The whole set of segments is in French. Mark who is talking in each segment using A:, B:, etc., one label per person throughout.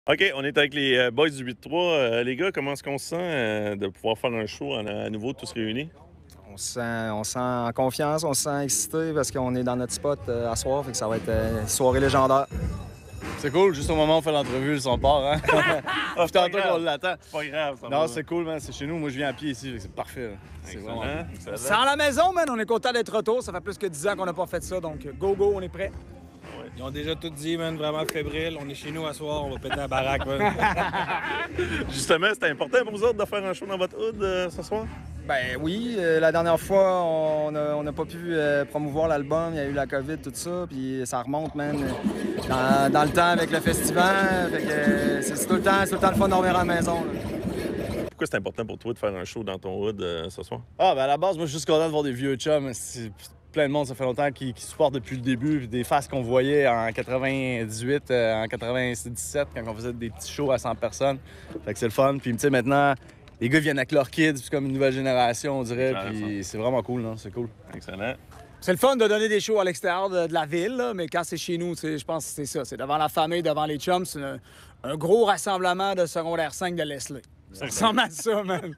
A: OK, on est avec les boys du 8-3. Les gars, comment est-ce qu'on se sent de pouvoir faire un show à nouveau tous réunis?
B: On se sent en confiance, on se sent excité parce qu'on est dans notre spot à soir, fait que ça va être une soirée légendaire.
C: C'est cool, juste au moment où on fait l'entrevue, le son part, hein? Puis tantôt qu'on l'attend.
A: C'est pas grave, ça
C: Non,
A: va.
C: c'est cool, man. C'est chez nous. Moi, je viens à pied ici, c'est parfait. Là. C'est
A: Excellent,
C: vraiment...
A: excellent.
D: Sans la maison, man, on est content d'être retour. Ça fait plus que 10 ans qu'on n'a pas fait ça, donc go, on est prêt.
E: Ils ont déjà tout dit, man, vraiment fébrile. On est chez nous à soir, on va péter la baraque, man.
A: Justement, c'était important pour vous autres de faire un show dans votre hood ce soir?
B: Ben oui, la dernière fois, on n'a pas pu promouvoir l'album, il y a eu la COVID, tout ça, puis ça remonte, man, dans le temps avec le festival. Fait que c'est tout le temps le fun de dormir à la maison. Là.
A: Pourquoi c'est important pour toi de faire un show dans ton hood ce soir?
C: Ah, ben à la base, moi, je suis juste content de voir des vieux chums. C'est plein de monde, ça fait longtemps qui supportent depuis le début. Puis des faces qu'on voyait en 98, en 97, quand on faisait des petits shows à 100 personnes. Fait que c'est le fun. Puis, tu sais, maintenant, les gars viennent avec leurs kids, c'est comme une nouvelle génération, on dirait. Puis c'est vraiment cool, non? C'est cool.
A: Excellent.
D: C'est le fun de donner des shows à l'extérieur de la ville, là, mais quand c'est chez nous, je pense que c'est ça. C'est devant la famille, devant les chums. C'est un gros rassemblement de secondaire 5 de Leslie. Ça ressemble à ça, man.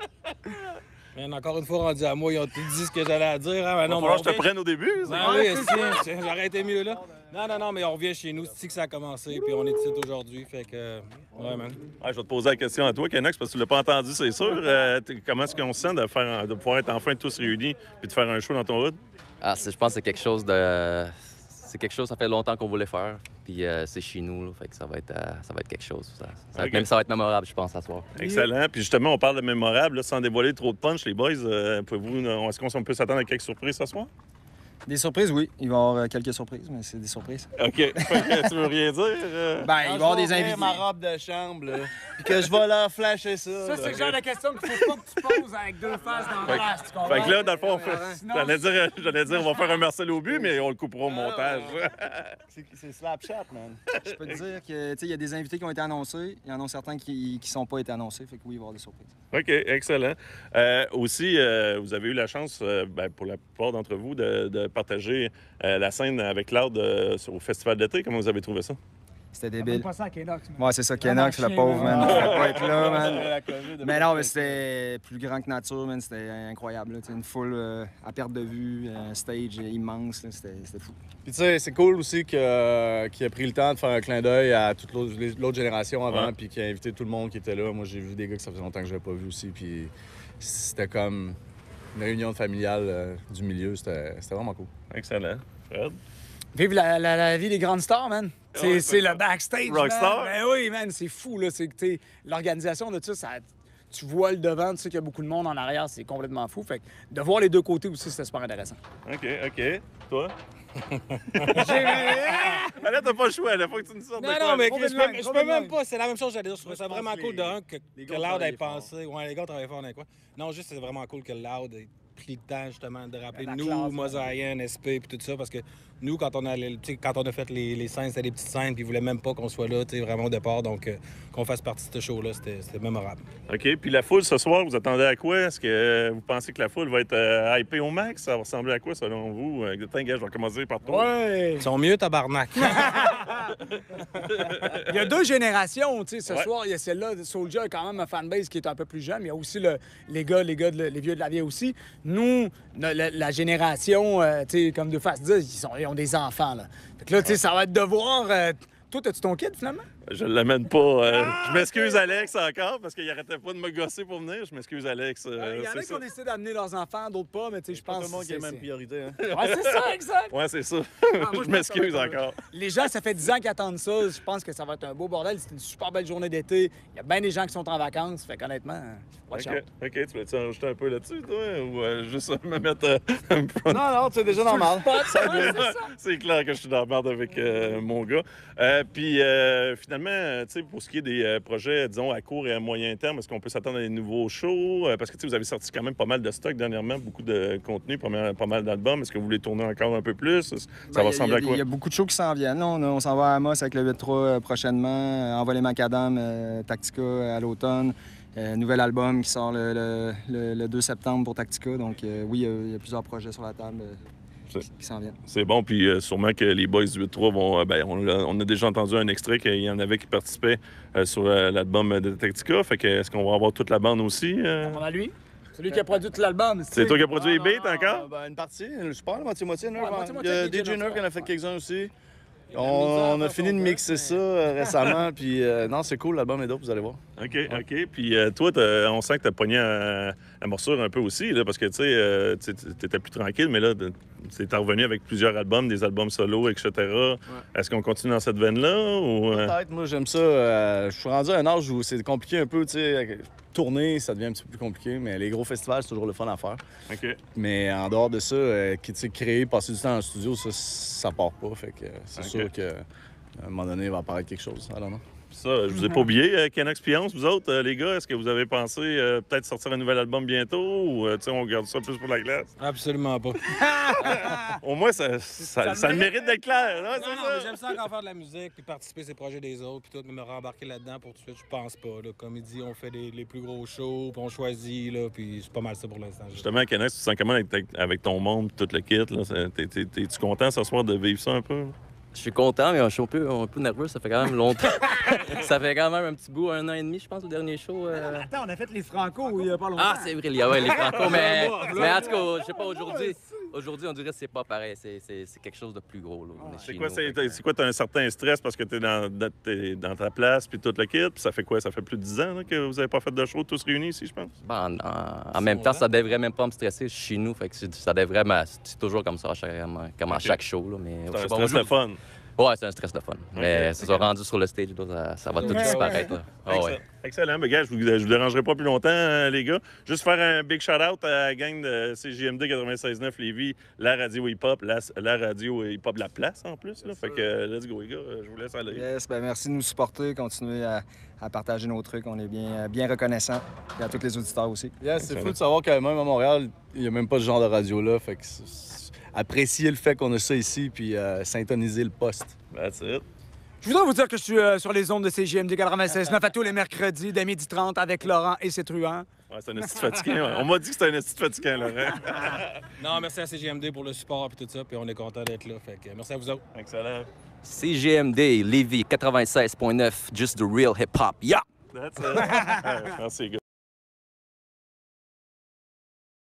E: Man, encore une fois, rendu à moi, ils ont tout dit ce que j'allais à dire. Hein?
A: Non, je te prenne au début.
E: Non, oui, j'aurais été mieux là. Non, mais on revient chez nous. C'est que ça a commencé, puis on est ici aujourd'hui. Fait que, ouais, man.
A: Ouais, je vais te poser la question à toi, Kenox, parce que tu l'as pas entendu, c'est sûr. Comment est-ce qu'on se sent de pouvoir être enfin tous réunis puis de faire un show dans ton hood?
F: Ah, je pense que c'est quelque chose de... C'est quelque chose, ça fait longtemps qu'on voulait faire. Puis c'est chez nous, là, fait que ça va être quelque chose.
A: Okay.
F: Ça va être mémorable, je pense, à soir.
A: Excellent. Puis justement, on parle de mémorable, là, sans dévoiler trop de punch, les boys. Est-ce qu'on peut s'attendre à quelques surprises ce soir?
B: Des surprises, oui. Il va y avoir quelques surprises, mais c'est des surprises.
A: OK. Tu veux rien dire?
B: Ben, il va y avoir des invités.
C: ma robe de chambre, là, puis que je vais leur flasher ça.
D: Ça, c'est le genre de question qu'il faut pas que tu poses avec deux faces dans le face, tu comprends?
A: Fait que là, dans le fond,
D: Sinon,
A: j'allais dire, on va faire un Marcel au but, mais on le coupera au montage.
C: C'est Slapchat, man.
B: Je peux te dire qu'il y a des invités qui ont été annoncés. Il y en a certains qui ne sont pas été annoncés. Fait que oui, il va y avoir des surprises.
A: OK, excellent. Aussi, vous avez eu la chance, pour la plupart d'entre vous, de partager la scène avec Cloud au Festival d'été. Comment vous avez trouvé ça?
B: C'était débile.
D: pas ça à Kenox, man.
B: Ouais, c'est ça, Kenox, le pauvre, man. Il ne pas être là, man.
C: La COVID,
B: Mais non, mais c'était plus grand que nature, man. C'était incroyable. Là. Une foule à perte de vue, un stage immense. C'était fou.
C: Puis tu sais, c'est cool aussi qu'il a pris le temps de faire un clin d'œil à toute l'autre génération avant, puis qu'il a invité tout le monde qui était là. Moi, j'ai vu des gars que ça faisait longtemps que je n'avais pas vu aussi, puis c'était comme une réunion familiale du milieu. C'était vraiment cool.
A: Excellent. Fred?
D: Vive la vie des grandes stars, man.
A: Ouais,
D: C'est le backstage,
A: Rockstar.
D: man. Ben oui, man, c'est fou, là. C'est que, l'organisation de ça, tu vois le devant, tu sais qu'il y a beaucoup de monde en arrière, c'est complètement fou. Fait que de voir les deux côtés aussi, c'était super intéressant.
A: OK. Toi? Là, t'as pas le choix. Il faut que tu nous sortes de quoi.
E: Non, mais
D: Trop de
E: je
D: langue,
E: peux
D: trop de
E: même
D: langue.
E: pas. C'est la même chose, j'allais dire. Je trouvais ça vraiment cool de un que
B: les
E: que
B: gars
E: Loud ait
B: travaillaient
E: pensé. Ouais, les gars travaillaient fort dans quoi. Non, juste c'est vraiment cool que Loud ait pris le temps justement de rappeler
D: La
E: nous,
D: classe,
E: Mosaïen, SP puis tout ça parce que nous quand on a fait les scènes, c'était des petites scènes puis ils voulaient même pas qu'on soit là, tu sais, vraiment au départ, donc qu'on fasse partie de ce show là, c'était mémorable.
A: OK. Puis la foule ce soir, vous attendez à quoi? Est-ce que vous pensez que la foule va être hypée au max? Ça va ressembler à quoi selon vous? Tiens, gars, je vais commencer par toi.
D: Ouais!
E: Ils sont mieux tabarnak.
D: Il y a deux générations, tu sais. Ce
A: Ouais.
D: soir, il y a celle-là. Soulja a quand même un fanbase qui est un peu plus jeune, mais il y a aussi les vieux de la vieille aussi. Nous, la génération, tu sais, comme deux faces disent, ils ont des enfants, là. Fait que là, tu sais, ça va être de voir... Toi, as-tu ton kid, finalement?
A: Je l'amène pas. Je m'excuse, Alex, encore, parce qu'il arrêtait pas de me gosser pour venir. Je m'excuse, Alex.
D: Il y en
A: c'est
D: a qui
A: ça.
D: ont décidé d'amener leurs enfants, d'autres pas, mais tu sais, je pense
C: Tout le monde
D: que
C: qui a la même priorité, hein?
D: Ouais, c'est ça, exact!
A: Ouais, c'est ça.
D: moi,
A: Je
D: je
A: m'excuse
D: pense que-
A: encore.
D: Les gens, ça fait 10 ans qu'ils attendent ça. Je pense que ça va être un beau bordel. C'est une super belle journée d'été. Il y a bien des gens qui sont en vacances. Fait qu'honnêtement, watch out.
A: OK. Tu voulais-tu en rajouter un peu là-dessus, toi? Ou juste me mettre un peu...
C: Non, c'est déjà normal.
A: C'est clair que je suis dans la merde avec mon gars. Puis, finalement, tu sais, pour ce qui est des projets, disons, à court et à moyen terme, est-ce qu'on peut s'attendre à des nouveaux shows? Parce que, tu sais, vous avez sorti quand même pas mal de stock dernièrement, beaucoup de contenu, pas mal d'albums. Est-ce que vous voulez tourner encore un peu plus? Ça va ressembler à quoi?
B: Il y a beaucoup de shows qui s'en viennent. Là, on s'en va à Amos avec le 8-3 prochainement. Envoler Macadam, Tactica à l'automne. Nouvel album qui sort le 2 septembre pour Tactica. Donc, oui, il y a plusieurs projets sur la table. qui s'en viennent.
A: C'est bon, puis sûrement que les boys du 8-3 vont... on a déjà entendu un extrait qu'il y en avait qui participaient sur l'album de Tactica. Fait que est-ce qu'on va avoir toute la bande aussi?
D: On a lui. C'est lui qui a produit tout l'album.
A: C'est toi qui as produit les beats encore?
C: Une partie, je pense, moitié-moitié.
D: Ouais,
C: Il y a
D: moitié-moitié,
C: DJ
D: DJ
C: Nerf qui en a fait quelques-uns aussi.
D: a
C: On
D: mis
C: a
D: ça
C: fini de
D: à
C: mixer ça récemment, puis non, c'est cool, l'album est dope, vous allez voir.
A: OK. Puis toi, on sent que tu as pogné la morsure un peu aussi, là, parce que tu étais plus tranquille, mais là, tu es revenu avec plusieurs albums, des albums solo, etc. Ouais. Est-ce qu'on continue dans cette veine-là? Ou...
C: Peut-être, moi j'aime ça. Je suis rendu à un âge où c'est compliqué un peu, tu sais. Tourner, ça devient un petit peu plus compliqué, mais les gros festivals, c'est toujours le fun à faire.
A: OK.
C: Mais en dehors de ça, créer, passer du temps dans le studio, ça part pas. Fait que c'est sûr qu'à un moment donné, il va apparaître quelque chose. Alors non.
A: Ça, je vous ai pas oublié, Kennox Pionce, vous autres, les gars, est-ce que vous avez pensé peut-être sortir un nouvel album bientôt ou on garde ça plus pour la glace?
E: Absolument pas.
A: Au moins, ça le mérite d'être clair.
E: Non, mais j'aime ça encore faire de la musique, puis participer à ces projets des autres, puis tout, mais me rembarquer là-dedans pour tout de suite, je pense pas. Là. Comme il dit, on fait les plus gros shows, puis on choisit, là, puis c'est pas mal ça pour l'instant.
A: Justement, Kennox, tu te sens comment avec ton monde, tout le kit? T'es-tu content ce soir de vivre ça un peu?
F: Je suis content, mais je suis un peu nerveux. Ça fait quand même longtemps. Ça fait quand même un petit bout, 1 an et demi, je pense, le dernier show.
D: Attends, on a fait les Franco il y a pas longtemps.
F: Ah, c'est vrai, il y a les Franco, mais en tout cas, je sais pas, aujourd'hui, on dirait que c'est pas pareil. C'est quelque chose de plus gros. Là.
A: C'est quoi, t'as un certain stress parce que t'es dans ta place, puis tout le kit, puis ça fait quoi? Ça fait plus de 10 ans là, que vous avez pas fait de show tous réunis ici, je pense?
F: Ben, en même temps, ça devrait même pas me stresser. Je suis chez nous, fait que ça devrait... C'est toujours comme ça à chaque show. Là, mais,
A: c'est un stress de fun.
F: Ouais, c'est un stress de fun. Mais ça sera rendu sur le stage, ça va tout disparaître. Là. Oh, ouais.
A: Excellent. Mais gars, je vous dérangerai pas plus longtemps, les gars. Juste faire un big shout-out à la gang de CJMD 96.9 Lévis, la radio hip-hop, la radio hip-hop de la place en plus. Là. Fait que let's go, les gars. Je vous laisse aller.
B: Yes, merci de nous supporter, continuer à partager nos trucs. On est bien reconnaissants. Et à tous les auditeurs aussi.
C: Yes, c'est fou de savoir que même à Montréal, il n'y a même pas ce genre de radio-là. Fait que apprécier le fait qu'on a ça ici, puis syntoniser le poste.
A: That's it.
D: Je voudrais vous dire que je suis sur les ondes de CJMD 96.9 à tous les mercredis, dès 12h30 avec Laurent et ses truands.
A: Ouais, c'est un esti fatigant. Ouais. On m'a dit que c'était un esti fatigant, Laurent.
E: Non, merci à CJMD pour le support et tout ça, puis on est content d'être là. Fait que merci à vous autres.
A: Excellent.
F: CJMD, Lévis 96.9, just the real hip-hop. Yeah!
A: That's it. Merci, gars.